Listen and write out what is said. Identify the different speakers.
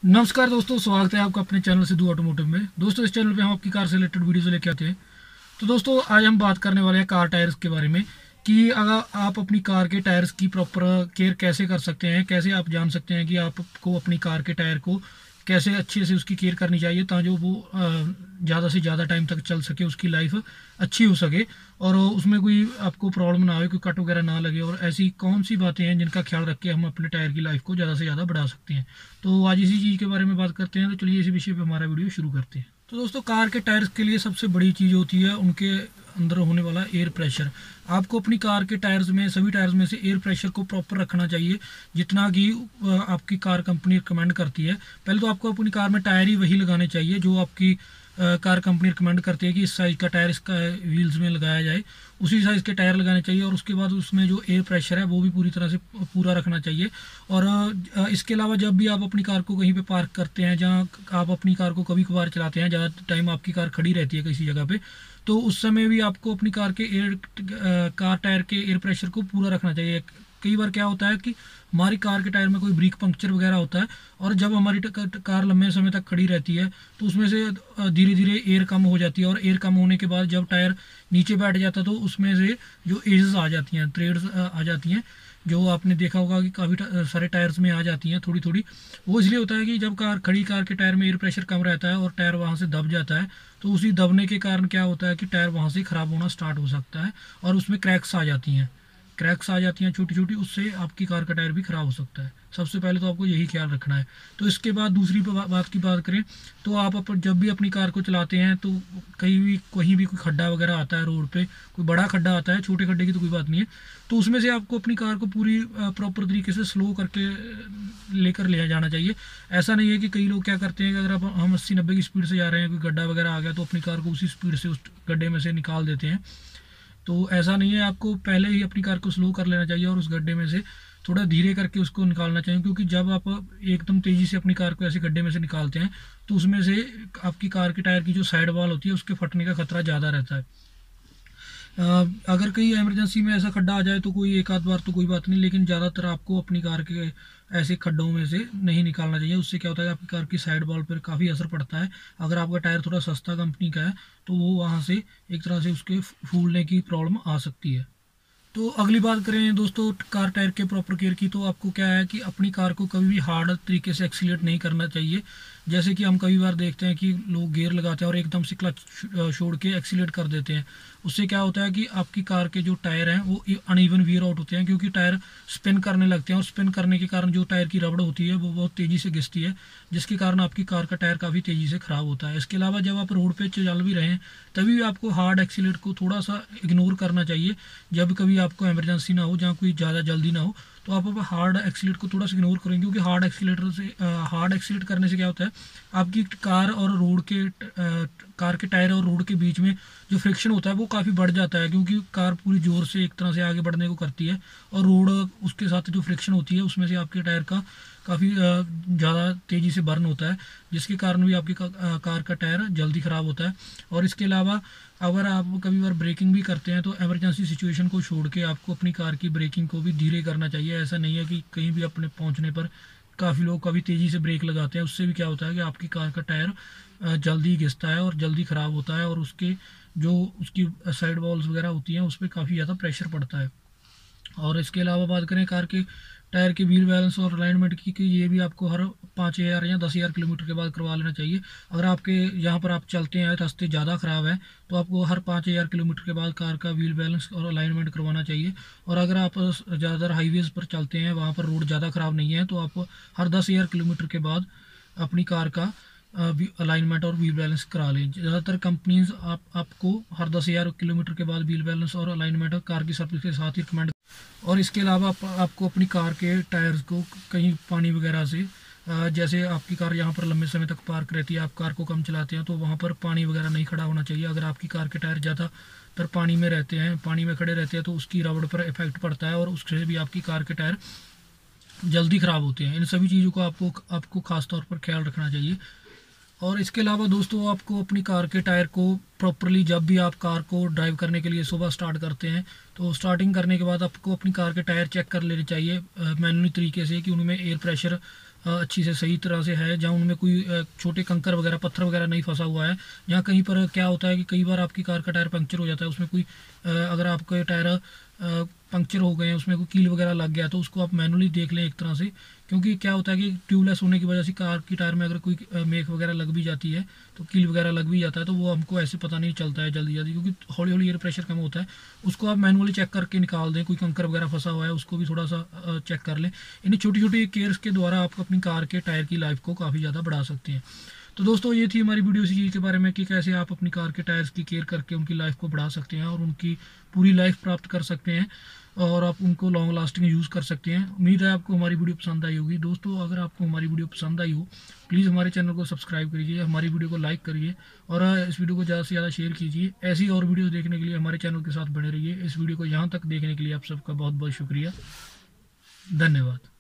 Speaker 1: नमस्कार दोस्तों, स्वागत है आपका अपने चैनल सिद्धू ऑटोमोटिव में। दोस्तों, इस चैनल पे हम आपकी कार से रिलेटेड वीडियोस लेके आते हैं। तो दोस्तों, आज हम बात करने वाले हैं कार टायर्स के बारे में कि अगर आप अपनी कार के टायर्स की प्रॉपर केयर कैसे कर सकते हैं, कैसे आप जान सकते हैं कि आपको अपनी कार के टायर को कैसे अच्छे से उसकी केयर करनी चाहिए ताकि वो ज़्यादा से ज़्यादा टाइम तक चल सके, उसकी लाइफ अच्छी हो सके और उसमें कोई आपको प्रॉब्लम ना आए, कोई कट वगैरह ना लगे। और ऐसी कौन सी बातें हैं जिनका ख्याल रख के हम अपने टायर की लाइफ को ज़्यादा से ज़्यादा बढ़ा सकते हैं। तो आज इसी चीज़ के बारे में बात करते हैं। तो चलिए इसी विषय पे हमारा वीडियो शुरू करते हैं। तो दोस्तों, कार के टायर्स के लिए सबसे बड़ी चीज़ होती है उनके अंदर होने वाला एयर प्रेशर। आपको अपनी कार के टायर्स में, सभी टायर्स में से एयर प्रेशर को प्रॉपर रखना चाहिए जितना कि आपकी कार कंपनी रिकमेंड करती है। पहले तो आपको अपनी कार में टायर ही वही लगाने चाहिए जो आपकी कार कंपनी रिकमेंड करती है कि इस साइज़ का टायर इसका व्हील्स में लगाया जाए, उसी साइज़ के टायर लगाने चाहिए। और उसके बाद उसमें जो एयर प्रेशर है वो भी पूरी तरह से पूरा रखना चाहिए। और इसके अलावा जब भी आप अपनी कार को कहीं पे पार्क करते हैं, जहाँ आप अपनी कार को कभी कभार चलाते हैं, ज़्यादा टाइम आपकी कार खड़ी रहती है किसी जगह पे, तो उस समय भी आपको अपनी कार टायर के एयर प्रेशर को पूरा रखना चाहिए। कई बार क्या होता है कि हमारी कार के टायर में कोई ब्रेक पंक्चर वगैरह होता है और जब हमारी कार लंबे समय तक खड़ी रहती है तो उसमें से धीरे धीरे एयर कम हो जाती है। और एयर कम होने के बाद जब टायर नीचे बैठ जाता है तो उसमें से जो एजेस आ जाती हैं, थ्रेड्स आ जाती हैं, जो आपने देखा होगा कि काफ़ी सारे टायर्स में आ जाती हैं थोड़ी थोड़ी। वो इसलिए होता है कि जब कार के टायर में एयर प्रेशर कम रहता है और टायर वहाँ से दब जाता है, तो उसी दबने के कारण क्या होता है कि टायर वहाँ से ख़राब होना स्टार्ट हो सकता है और उसमें क्रैक्स आ जाती हैं छोटी छोटी। उससे आपकी कार का टायर भी ख़राब हो सकता है। सबसे पहले तो आपको यही ख्याल रखना है। तो इसके बाद दूसरी बात की बात करें तो आप जब भी अपनी कार को चलाते हैं तो कहीं भी कोई खड्डा वगैरह आता है रोड पे, कोई बड़ा खड्डा आता है, छोटे खड्डे की तो कोई बात नहीं है, तो उसमें से आपको अपनी कार को पूरी प्रॉपर तरीके से स्लो करके लेकर ले जाना चाहिए। ऐसा नहीं है कि कई लोग क्या करते हैं कि अगर हम 80-90 की स्पीड से जा रहे हैं, कोई गड्ढा वगैरह आ गया तो अपनी कार को उसी स्पीड से उस गड्ढे में से निकाल देते हैं। तो ऐसा नहीं है, आपको पहले ही अपनी कार को स्लो कर लेना चाहिए और उस गड्ढे में से थोड़ा धीरे करके उसको निकालना चाहिए। क्योंकि जब आप एकदम तेज़ी से अपनी कार को ऐसे गड्ढे में से निकालते हैं तो उसमें से आपकी कार के टायर की जो साइड वॉल होती है उसके फटने का खतरा ज़्यादा रहता है। अगर कहीं इमरजेंसी में ऐसा खड्डा आ जाए तो कोई एक आध बार तो कोई बात नहीं, लेकिन ज़्यादातर आपको अपनी कार के ऐसे खड्डों में से नहीं निकालना चाहिए। उससे क्या होता है कि आपकी कार की साइड वॉल पर काफ़ी असर पड़ता है। अगर आपका टायर थोड़ा सस्ता कंपनी का है तो वो वहाँ से एक तरह से उसके फूलने की प्रॉब्लम आ सकती है। तो अगली बात करें दोस्तों कार टायर के प्रॉपर केयर की, तो आपको क्या है कि अपनी कार को कभी भी हार्ड तरीके से एक्सीलेट नहीं करना चाहिए। जैसे कि हम कई बार देखते हैं कि लोग गियर लगाते हैं और एकदम से क्लच छोड़ के एक्सीलेट कर देते हैं। उससे क्या होता है कि आपकी कार के जो टायर हैं वो अनइवन वियर आउट होते हैं, क्योंकि टायर स्पिन करने लगते हैं और स्पिन करने के कारण जो टायर की रबड़ होती है वो बहुत तेज़ी से घिसती है, जिसके कारण आपकी कार का टायर काफ़ी तेज़ी से ख़राब होता है। इसके अलावा जब आप रोड पे चल भी रहे हैं तभी भी आपको हार्ड एक्सीलेट को थोड़ा सा इग्नोर करना चाहिए। जब कभी आपको इमरजेंसी ना हो, जहाँ कोई ज़्यादा जल्दी ना हो, तो आप हार्ड एक्सीलेट को थोड़ा सा इग्नोर करेंगे। क्योंकि हार्ड एक्सीलेट करने से क्या होता है, आपकी कार के टायर और रोड के बीच में जो फ्रिक्शन होता है वो काफ़ी बढ़ जाता है। क्योंकि कार पूरी ज़ोर से एक तरह से आगे बढ़ने को करती है और रोड उसके साथ जो फ्रिक्शन होती है उसमें से आपके टायर का काफ़ी ज़्यादा तेज़ी से बर्न होता है, जिसके कारण भी आपकी कार का टायर जल्दी ख़राब होता है। और इसके अलावा अगर आप कभी बार ब्रेकिंग भी करते हैं तो इमरजेंसी सिचुएशन को छोड़ के आपको अपनी कार की ब्रेकिंग को भी धीरे करना चाहिए। ऐसा नहीं है कि कहीं भी अपने पहुंचने पर काफ़ी लोग कभी तेज़ी से ब्रेक लगाते हैं, उससे भी क्या होता है कि आपकी कार का टायर जल्दी घिसता है और जल्दी ख़राब होता है और उसकी साइड वॉल्स वगैरह होती हैं उस पर काफ़ी ज़्यादा प्रेशर पड़ता है। और इसके अलावा बात करें कार के टायर के व्हील बैलेंस और अलाइनमेंट की, कि ये भी आपको हर 5,000 या 10,000 किलोमीटर के बाद करवा लेना चाहिए। अगर आपके यहाँ पर आप चलते हैं रास्ते ज़्यादा ख़राब है तो आपको हर 5,000 किलोमीटर के बाद कार का व्हील बैलेंस और अलाइनमेंट करवाना चाहिए। और अगर आप ज़्यादातर हाईवेज़ पर चलते हैं, वहाँ पर रोड ज़्यादा ख़राब नहीं है, तो आप हर 10,000 किलोमीटर के बाद अपनी कार का अलाइनमेंट और व्हील बैलेंस करा लें। ज़्यादातर कंपनीज आपको हर 10,000 किलोमीटर के बाद व्हील बैलेंस और अलाइनमेंट और कार की सर्विस के साथ ही रिकमेंड। और इसके अलावा आपको अपनी कार के टायर्स को कहीं पानी वगैरह से जैसे आपकी कार यहाँ पर लंबे समय तक पार्क रहती है, आप कार को कम चलाते हैं, तो वहाँ पर पानी वगैरह नहीं खड़ा होना चाहिए। अगर आपकी कार के टायर ज़्यादातर पानी में रहते हैं, पानी में खड़े रहते हैं, तो उसकी रबड़ पर इफेक्ट पड़ता है और उससे भी आपकी कार के टायर जल्दी ख़राब होते हैं। इन सभी चीज़ों का आपको ख़ास तौर पर ख्याल रखना चाहिए। और इसके अलावा दोस्तों, आपको अपनी कार के टायर को प्रॉपरली, जब भी आप कार को ड्राइव करने के लिए सुबह स्टार्ट करते हैं तो स्टार्टिंग करने के बाद आपको अपनी कार के टायर चेक कर लेने चाहिए मैनुअली तरीके से कि उनमें एयर प्रेशर अच्छी से सही तरह से है, जहाँ उनमें कोई छोटे कंकर वगैरह पत्थर वगैरह नहीं फंसा हुआ है। यहाँ कहीं पर क्या होता है कि कई बार आपकी कार का टायर पंक्चर हो जाता है, उसमें कोई अगर आपके टायर पंक्चर हो गए हैं, उसमें कोई कील वगैरह लग गया, तो उसको आप मैनुअली देख लें एक तरह से। क्योंकि क्या होता है कि ट्यूबलेस होने की वजह से कार की टायर में अगर कोई मेख वगैरह लग भी जाती है, तो कील वगैरह लग भी जाता है, तो वो हमको ऐसे पता नहीं चलता है जल्दी जल्दी, क्योंकि हौली हौली एयर प्रेशर कम होता है। उसको आप मैनुअली चेक करके निकाल दें। कोई कंकर वगैरह फंसा हुआ है उसको भी थोड़ा सा चेक कर लें। इन्हीं छोटी छोटी केयर्स के द्वारा आप अपनी कार के टायर की लाइफ को काफ़ी ज़्यादा बढ़ा सकते हैं। तो दोस्तों ये थी हमारी वीडियो इसी चीज़ के बारे में कि कैसे आप अपनी कार के टायर्स की केयर करके उनकी लाइफ को बढ़ा सकते हैं और उनकी पूरी लाइफ प्राप्त कर सकते हैं, और आप उनको लॉन्ग लास्टिंग यूज़ कर सकते हैं। उम्मीद है आपको हमारी वीडियो पसंद आई होगी। दोस्तों अगर आपको हमारी वीडियो पसंद आई हो, प्लीज़ हमारे चैनल को सब्सक्राइब करिए, हमारी वीडियो को लाइक करिए, और इस वीडियो को ज़्यादा से ज़्यादा शेयर कीजिए। ऐसी और वीडियो देखने के लिए हमारे चैनल के साथ बने रहिए। इस वीडियो को यहाँ तक देखने के लिए आप सबका बहुत बहुत शुक्रिया। धन्यवाद।